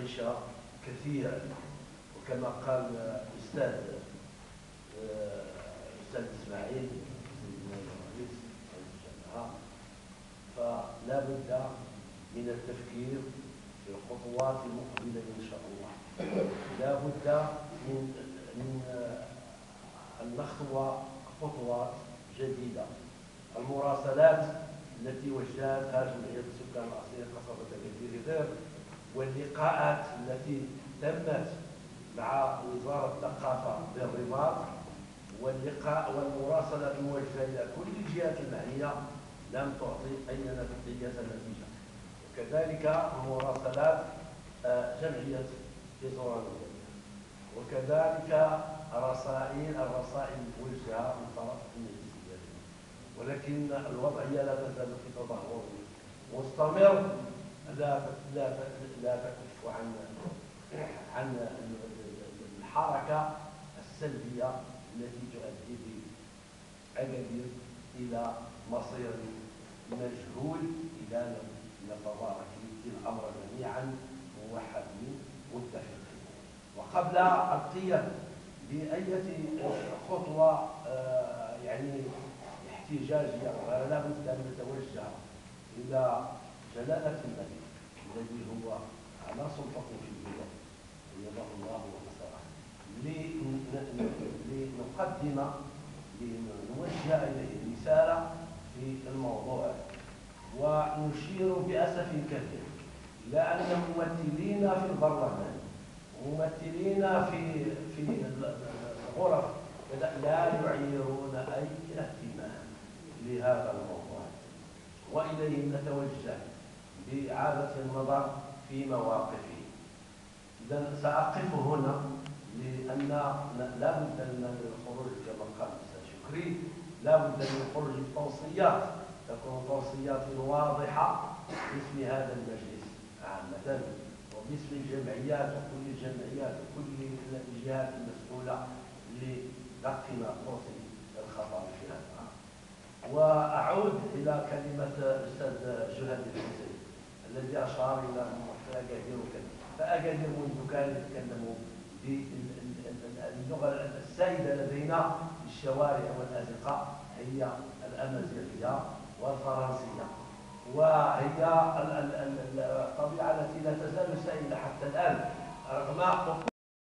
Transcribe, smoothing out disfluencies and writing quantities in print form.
يعيش كثيرا. وكما قال الأستاذ إسماعيل سيدنا الرئيس الجامعة، فلا بد من التفكير في الخطوات المقبلة إن شاء الله. لا بد من أن نخطو خطوات جديدة. المراسلات التي وجهتها جمعية السكان الأصليين قصبة أكادير غير، واللقاءات التي تمت مع وزارة الثقافة بالرباط، واللقاء والمراسلة الموجهة إلى كل الجهات المعنية لم تعطي أي نتيجة. وكذلك مراسلات جمعية إزوران، وكذلك الرسائل الموجهة من طرف المجلس الإداري، ولكن الوضعية لا تزال في تدهور مستمر لا تكف عن الحركة السلبية التي تؤدي بأكادير إلى مصير مجهول إذا لم نتبارك في الأمر جميعا موحدين متفقين. وقبل القيام بأي خطوة يعني احتجاجية، لا بد أن نتوجه إلى جلالة الملك الذي هو على سلطة في البلاد أيده الله ونصره، لنوجه إليه رسالة في الموضوع. ونشير بأسف كبير إلى أن ممثلين في البرلمان، ممثلين في الغرف لا يعيرون أي اهتمام لهذا الموضوع، وإليهم نتوجه بإعادة النظر في مواقفه. إذا سأقف هنا، لأن لا بد من الخروج كما قال الأستاذ شكري، لا بد من الخروج بتوصيات تكون توصيات واضحة باسم هذا المجلس عامة، وباسم الجمعيات وكل الجمعيات وكل الجهات المسؤولة لدق ناقوس الخطر في هذا. وأعود إلى كلمة الأستاذ جهاد الحسين الذي أشار إلى أكادير وكذا. فأكادير منذ كانوا يتكلموا باللغة السائدة لدينا في الشوارع والأزقة هي الأمازيغية والفرنسية، وهي الطبيعة التي لا تزال سائلة حتى الآن رغم